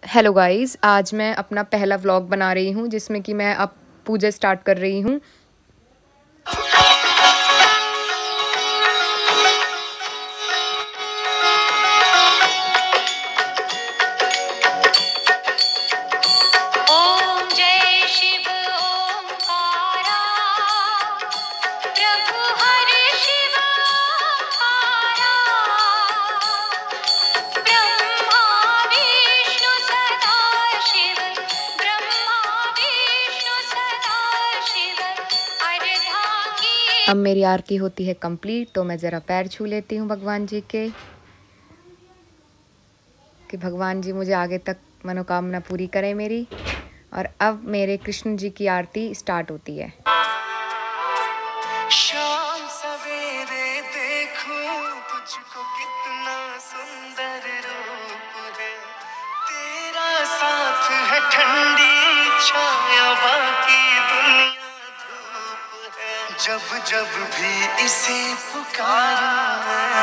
Hello guys, आज मैं अपना पहला व्लॉग बना रही हूँ जिसमें कि मैं अब पूजा स्टार्ट कर रही हूँ। अब मेरी आरती होती है कंप्लीट, तो मैं ज़रा पैर छू लेती हूँ भगवान जी के, कि भगवान जी मुझे आगे तक मनोकामना पूरी करें मेरी। और अब मेरे कृष्ण जी की आरती स्टार्ट होती है। शाम सवेरे देखूं तुझको कितना सुंदर रूप है, तेरा साथ है ठंडी छाया बाकी दुनिया धूप है। जब जब भी इसे पुकारूं मैं,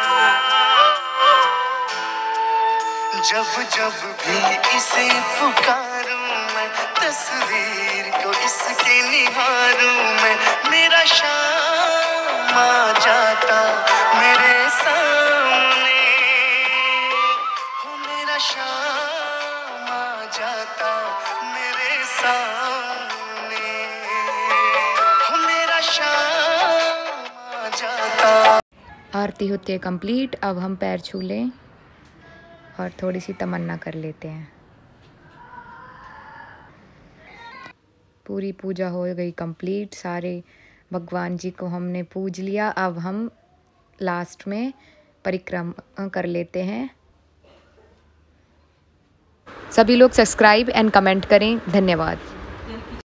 जब जब भी इसे पुकारूं मैं, तस्वीर को इसके निहारूं मैं, मेरा शाम आ जाता मेरे सामने, हो मेरा शाम आ जाता मेरे सामने, हो मेरा शाम आ जाता। आरती होती है कंप्लीट। अब हम पैर छू लें और थोड़ी सी तमन्ना कर लेते हैं। पूरी पूजा हो गई कंप्लीट, सारे भगवान जी को हमने पूज लिया। अब हम लास्ट में परिक्रमा कर लेते हैं। सभी लोग सब्सक्राइब एंड कमेंट करें। धन्यवाद।